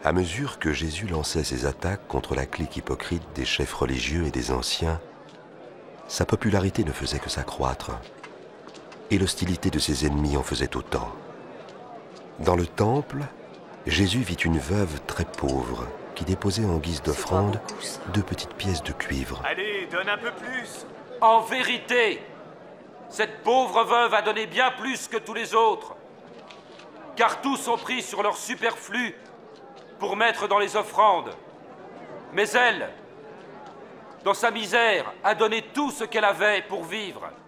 À mesure que Jésus lançait ses attaques contre la clique hypocrite des chefs religieux et des anciens, sa popularité ne faisait que s'accroître, et l'hostilité de ses ennemis en faisait autant. Dans le temple, Jésus vit une veuve très pauvre qui déposait en guise d'offrande 2 petites pièces de cuivre. Allez, donne un peu plus. En vérité, cette pauvre veuve a donné bien plus que tous les autres, car tous ont pris sur leur superflu pour mettre dans les offrandes. Mais elle, dans sa misère, a donné tout ce qu'elle avait pour vivre.